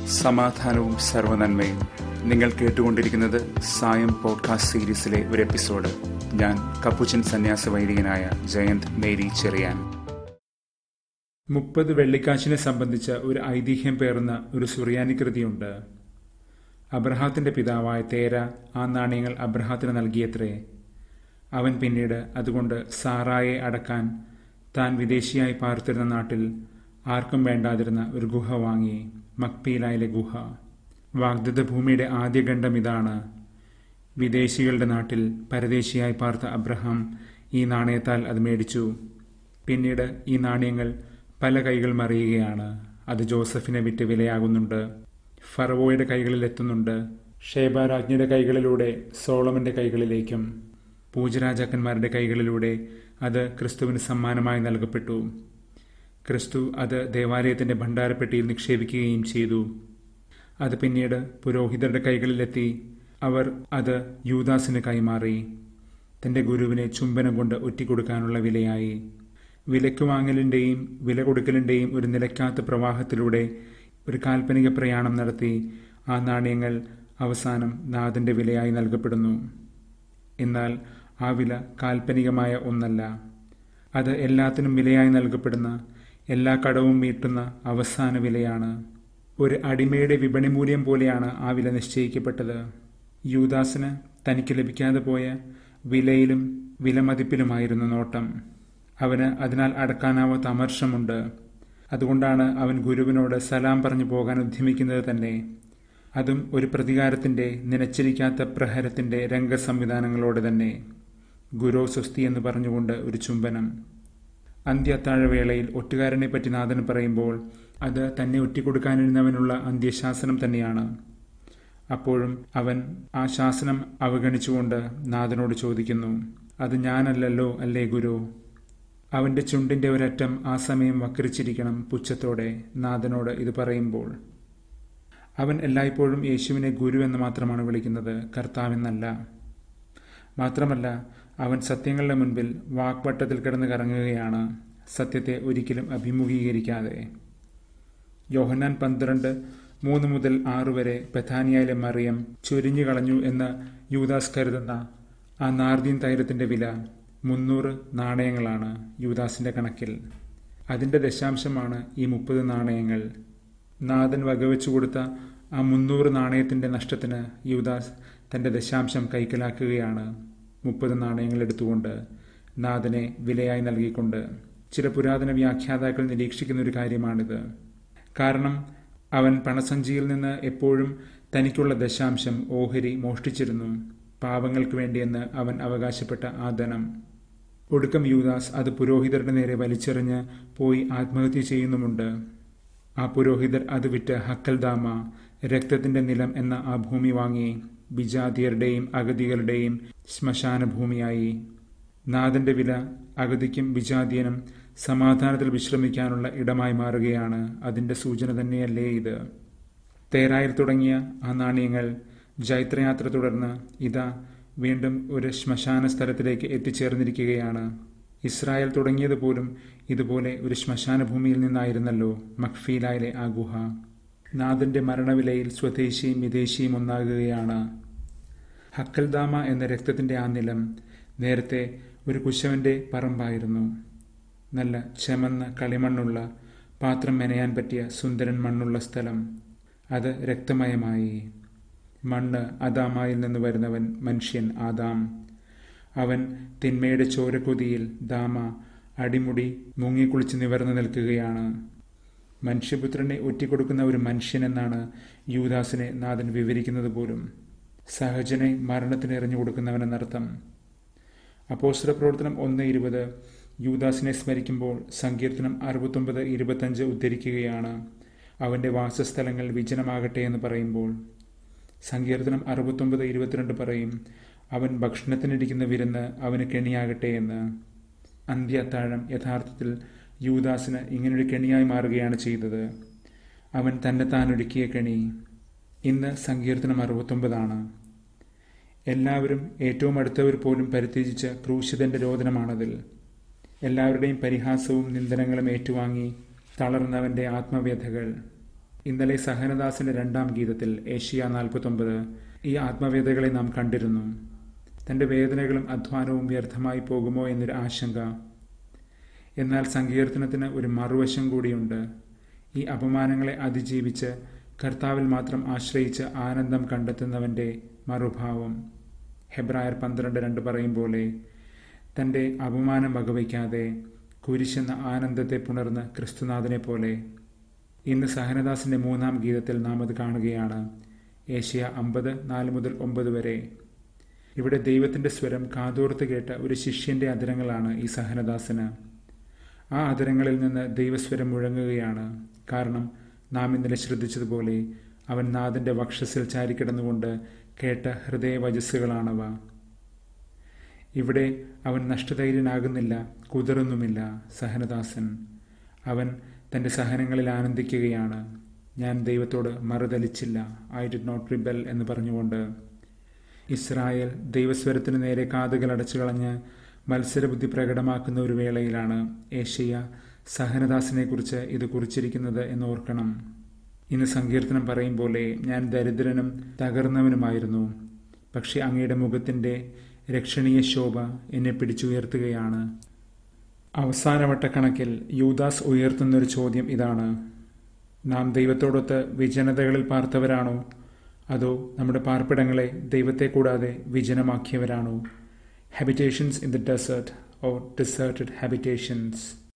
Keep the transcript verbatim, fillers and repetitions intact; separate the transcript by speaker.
Speaker 1: സമാധാനവും സർവ്വനന്മയും. നിങ്ങൾ കേട്ടുകൊണ്ടിരിക്കുന്നത് സായം പോഡ്കാസ്റ്റ് സീരീസിലെ ഒരു എപ്പിസോഡ്. ഞാൻ കപ്പുച്ചൻ സന്യാസ വൈദികനായ ജയന്ത് മേരി ചെറിയാൻ. മുപ്പത് വെള്ളിക്കാശിനെ സംബന്ധിച്ച ഒരു ഐതിഹ്യം പേറുന്ന ഒരു സുറിയാനി കൃതിയുണ്ട്. അബ്രഹാത്തിന്റെ പിതാവായ തേര ആ നാണയങ്ങൾ അബ്രഹാത്തിന് നൽകിയത്രേ. അവൻ പിന്നീട് അതുകൊണ്ട് സാറായെ അടക്കാൻ താൻ വിദേശിയായി പാർത്തിരുന്ന നാട്ടിൽ ആർക്കും വേണ്ടാതിരുന്ന ഒരു ഗുഹ വാങ്ങി, മക്പീലായിലെ ഗുഹ. വാഗ്ദത്ത ഭൂമിയുടെ ആദ്യ ഖണ്ഡം ഇതാണ്. വിദേശികളുടെ നാട്ടിൽ പരദേശിയായി പാർത്ത അബ്രഹാം ഈ നാണയത്താൽ അത് മേടിച്ചു. പിന്നീട് ഈ നാണയങ്ങൾ പല കൈകൾ മറിയുകയാണ്. അത് ജോസഫിനെ വിറ്റ് വിലയാകുന്നുണ്ട്, ഫറവോയുടെ കൈകളിൽ എത്തുന്നുണ്ട്, ഷേബ രാജ്ഞിയുടെ കൈകളിലൂടെ സോളമന്റെ കൈകളിലേക്കും പൂജരാജാക്കന്മാരുടെ കൈകളിലൂടെ അത് ക്രിസ്തുവിന് സമ്മാനമായി നൽകപ്പെട്ടു. ക്രിസ്തു അത് ദേവാലയത്തിന്റെ ഭണ്ഡാരപ്പെട്ടിയിൽ നിക്ഷേപിക്കുകയും ചെയ്തു. അത് പിന്നീട് പുരോഹിതരുടെ കൈകളിലെത്തി. അവർ അത് യൂദാസിന് കൈമാറി. തന്റെ ഗുരുവിനെ ചുംബനം കൊണ്ട് ഒറ്റിക്കൊടുക്കാനുള്ള വിലയായി. വിലയ്ക്ക് വാങ്ങലിന്റെയും വില കൊടുക്കലിന്റെയും ഒരു നിലയ്ക്കാത്ത പ്രവാഹത്തിലൂടെ ഒരു കാൽപ്പനിക പ്രയാണം നടത്തി ആ നാണയങ്ങൾ അവസാനം നാഥന്റെ വിലയായി നൽകപ്പെടുന്നു. എന്നാൽ ആ വില കാൽപ്പനികമായ ഒന്നല്ല. അത് എല്ലാത്തിനും വിലയായി നൽകപ്പെടുന്ന, എല്ലാ കടവും വീട്ടുന്ന അവസാന വിലയാണ്. ഒരു അടിമയുടെ വിപണി മൂല്യം പോലെയാണ് ആ വില നിശ്ചയിക്കപ്പെട്ടത്. യൂദാസിന് തനിക്ക് ലഭിക്കാതെ പോയ വിലയിലും വിലമതിപ്പിലുമായിരുന്നു നോട്ടം. അവന് അതിനാൽ അടക്കാനാവാത്ത അമർഷമുണ്ട്. അതുകൊണ്ടാണ് അവൻ ഗുരുവിനോട് സലാം പറഞ്ഞു പോകാൻ ഉദ്യമിക്കുന്നത് തന്നെ. അതും ഒരു പ്രതികാരത്തിന്റെ, നനച്ചിരിക്കാത്ത പ്രഹരത്തിന്റെ രംഗസംവിധാനങ്ങളോടെ തന്നെ. ഗുരോ സ്വസ്തി എന്ന് പറഞ്ഞുകൊണ്ട് ഒരു ചുംബനം. അന്ത്യത്താഴവേളയിൽ ഒറ്റുകാരനെ പറ്റി നാഥൻ പറയുമ്പോൾ അത് തന്നെ ഒറ്റിക്കൊടുക്കാനിരുന്നവനുള്ള അന്ത്യശാസനം തന്നെയാണ്. അപ്പോഴും അവൻ ആ ശാസനം അവഗണിച്ചുകൊണ്ട് നാഥനോട് ചോദിക്കുന്നു, അത് ഞാനല്ലല്ലോ അല്ലേ ഗുരു? അവന്റെ ചുണ്ടിന്റെ ഒരറ്റം ആ സമയം വക്രിച്ചിരിക്കണം പുച്ഛത്തോടെ നാഥനോട് ഇത് പറയുമ്പോൾ. അവൻ എല്ലായ്പ്പോഴും യേശുവിനെ ഗുരു എന്ന് മാത്രമാണ് വിളിക്കുന്നത്, കർത്താവെന്നല്ല. മാത്രമല്ല, അവൻ സത്യങ്ങളുടെ മുൻപിൽ വാക്വട്ടത്തിൽ കിടന്ന് കറങ്ങുകയാണ്, സത്യത്തെ ഒരിക്കലും അഭിമുഖീകരിക്കാതെ. യോഹന്നാൻ പന്ത്രണ്ട് മൂന്ന് മുതൽ ആറ് വരെ ബഥാനിയയിലെ മറിയം ചൊരിഞ്ഞു കളഞ്ഞു എന്ന് യൂദാസ് കരുതുന്ന ആ നാർദീൻ തൈലത്തിന്റെ വില മുന്നൂറ് നാണയങ്ങളാണ് യൂദാസിന്റെ കണക്കിൽ. അതിന്റെ ദശാംശമാണ് ഈ മുപ്പത് നാണയങ്ങൾ. നാഥൻ വകവെച്ചു കൊടുത്ത ആ മുന്നൂറ് നാണയത്തിന്റെ നഷ്ടത്തിന് യൂദാസ് തന്റെ ദശാംശം കൈക്കലാക്കുകയാണ്, മുപ്പത് നാണയങ്ങൾ എടുത്തുകൊണ്ട്, നാഥനെ വിലയായി നൽകിക്കൊണ്ട്. ചില പുരാതന വ്യാഖ്യാതാക്കൾ നിരീക്ഷിക്കുന്ന ഒരു കാര്യമാണിത്. കാരണം അവൻ പണസഞ്ചിയിൽ നിന്ന് എപ്പോഴും തനിക്കുള്ള ദശാംശം, ഓഹരി മോഷ്ടിച്ചിരുന്നു, പാവങ്ങൾക്ക് വേണ്ടിയെന്ന് അവൻ അവകാശപ്പെട്ട ആ ധനം. ഒടുക്കം യൂദാസ് അത് പുരോഹിതരുടെ നേരെ വലിച്ചെറിഞ്ഞ് പോയി ആത്മഹത്യ ചെയ്യുന്നുമുണ്ട്. ആ പുരോഹിതർ അത് വിറ്റ് ഹക്കൽദാമ, രക്തത്തിന്റെ നിലം എന്ന ആ ഭൂമി വാങ്ങി വിജാതിയരുടെയും അഗതികളുടെയും ശ്മശാന ഭൂമിയായി. നാഥന്റെ വില അഗതിക്കും വിജാതിയനും സമാധാനത്തിൽ വിശ്രമിക്കാനുള്ള ഇടമായി മാറുകയാണ്. അതിന്റെ സൂചന തന്നെയല്ലേ ഇത്? തേരായിൽ തുടങ്ങിയ ആ നാണയങ്ങൾ ജൈത്രയാത്ര തുടർന്ന് ഇതാ വീണ്ടും ഒരു ശ്മശാന സ്ഥലത്തിലേക്ക് എത്തിച്ചേർന്നിരിക്കുകയാണ്. ഇസ്രായേൽ തുടങ്ങിയത് പോലും ഇതുപോലെ ഒരു ശ്മശാന ഭൂമിയിൽ നിന്നായിരുന്നല്ലോ, മക്ഫീലായിലെ ആ ഗുഹ. നാഥന്റെ മരണവിലയിൽ സ്വദേശിയും വിദേശിയും ഒന്നാകുകയാണ്. ഹക്കൽദാമ എന്ന രക്തത്തിന്റെ ആ നിലം നേരത്തെ ഒരു കുശവന്റെ പറമ്പായിരുന്നു. നല്ല ചെമന്ന കളിമണ്ണുള്ള, പാത്രം മെനയാൻ പറ്റിയ സുന്ദരൻ മണ്ണുള്ള സ്ഥലം. അത് രക്തമയമായി. മണ്ണ് അദാമായിൽ നിന്ന് വരുന്നവൻ മനുഷ്യൻ ആദാം. അവൻ തിന്മയുടെ ചോരക്കൊതിയിൽ ദാമ അടിമുടി മുങ്ങിക്കുളിച്ച് നിവർന്നു നിൽക്കുകയാണ്. മനുഷ്യപുത്രനെ ഒറ്റിക്കൊടുക്കുന്ന ഒരു മനുഷ്യൻ എന്നാണ് യൂദാസിനെ നാഥൻ വിവരിക്കുന്നത് പോലും. സഹജനെ മരണത്തിന് എറിഞ്ഞു കൊടുക്കുന്നവനെന്നർത്ഥം. അപ്പോസ്തല പ്രവർത്തനം ഒന്ന് ഇരുപത് യൂദാസിനെ സ്മരിക്കുമ്പോൾ സങ്കീർത്തനം അറുപത്തൊമ്പത് ഇരുപത്തഞ്ച് ഉദ്ധരിക്കുകയാണ്. അവന്റെ വാസസ്ഥലങ്ങൾ വിജനമാകട്ടെ എന്ന് പറയുമ്പോൾ സങ്കീർത്തനം അറുപത്തൊമ്പത് ഇരുപത്തിരണ്ട് പറയും, അവൻ ഭക്ഷണത്തിനിരിക്കുന്ന വിരുന്ന് അവന് കെണിയാകട്ടെ എന്ന്. അന്ത്യത്താഴം യഥാർത്ഥത്തിൽ യൂദാസിന് ഇങ്ങനൊരു കെണിയായി മാറുകയാണ് ചെയ്തത്. അവൻ തന്നെ താൻ ഒരുക്കിയ കെണി. ഇന്ന് സങ്കീർത്തനം അറുപത്തൊമ്പതാണ്. എല്ലാവരും, ഏറ്റവും അടുത്തവർ പോലും പരിത്യജിച്ച ക്രൂശിതന്റെ രോദനമാണതിൽ. എല്ലാവരുടെയും പരിഹാസവും നിന്ദനങ്ങളും ഏറ്റുവാങ്ങി തളർന്നവന്റെ ആത്മവ്യഥകൾ. ഇന്നലെ സഹനദാസിന്റെ രണ്ടാം ഗീതത്തിൽ ഏഷ്യ നാൽപ്പത്തൊമ്പത് ഈ ആത്മവേദകളെ നാം കണ്ടിരുന്നു. തന്റെ വേദനകളും അധ്വാനവും വ്യർത്ഥമായി പോകുമോ എന്നൊരു ആശങ്ക. എന്നാൽ സങ്കീർത്തനത്തിന് ഒരു മറുവശം കൂടിയുണ്ട്. ഈ അപമാനങ്ങളെ അതിജീവിച്ച് കർത്താവിൽ മാത്രം ആശ്രയിച്ച് ആനന്ദം കണ്ടെത്തുന്നവന്റെ മറുഭാവം. ഹെബ്രായർ പന്ത്രണ്ട് രണ്ട് പറയും പോലെ തന്റെ അപമാനം വകവയ്ക്കാതെ കുരിശെന്ന ആനന്ദത്തെ പുണർന്ന് ക്രിസ്തുനാഥനെ പോലെ. ഇന്ന് സഹനദാസിന്റെ മൂന്നാം ഗീതത്തിൽ നാം അത് കാണുകയാണ്. ഏഷ്യ അമ്പത് നാല് മുതൽ ഒമ്പത് വരെ. ഇവിടെ ദൈവത്തിന്റെ സ്വരം കാതോർത്ത് കേട്ട ഒരു ശിഷ്യന്റെ അധരങ്ങളാണ് ഈ സഹനദാസന്. ആ അധരങ്ങളിൽ നിന്ന് ദൈവസ്വരം മുഴങ്ങുകയാണ്. കാരണം നാം ഇന്നലെ ശ്രദ്ധിച്ചതുപോലെ അവൻ നാഥന്റെ വക്ഷസിൽ ചാരിക്കിടന്നുകൊണ്ട് കേട്ട ഹൃദയവചസ്സുകളാണവ. ഇവിടെ അവൻ നഷ്ടധൈര്യനാകുന്നില്ല, കുതറുന്നുമില്ല. സഹനദാസൻ അവൻ തന്റെ സഹനങ്ങളിൽ ആനന്ദിക്കുകയാണ്. ഞാൻ ദൈവത്തോട് മറുതലിച്ചില്ല, ഐ ഡിഡ് നോട്ട് റിബൽ എന്ന് പറഞ്ഞുകൊണ്ട്. ഇസ്രായേൽ ദൈവസ്വരത്തിന് നേരെ കാതുകൾ അടച്ചു കളഞ്ഞ് മത്സരബുദ്ധി പ്രകടമാക്കുന്ന ഒരു വേളയിലാണ് ഏഷ്യ സഹനദാസിനെ കുറിച്ച് ഇത് കുറിച്ചിരിക്കുന്നത് എന്നോർക്കണം. ഇന്ന് സങ്കീർത്തനം പറയും പോലെ ഞാൻ ദരിദ്രനും തകർന്നവനുമായിരുന്നു, പക്ഷെ അങ്ങയുടെ മുഖത്തിന്റെ രക്ഷണീയ ശോഭ എന്നെ പിടിച്ചുയർത്തുകയാണ്. അവസാനവട്ട കണക്കിൽ യൂദാസ് ഉയർത്തുന്നൊരു ചോദ്യം ഇതാണ്: നാം ദൈവത്തോടൊത്ത് വിജനതകളിൽ പാർത്തവരാണോ, അതോ നമ്മുടെ പാർപ്പിടങ്ങളെ ദൈവത്തെ കൂടാതെ വിജനമാക്കിയവരാണോ? Habitations in the desert or deserted habitations.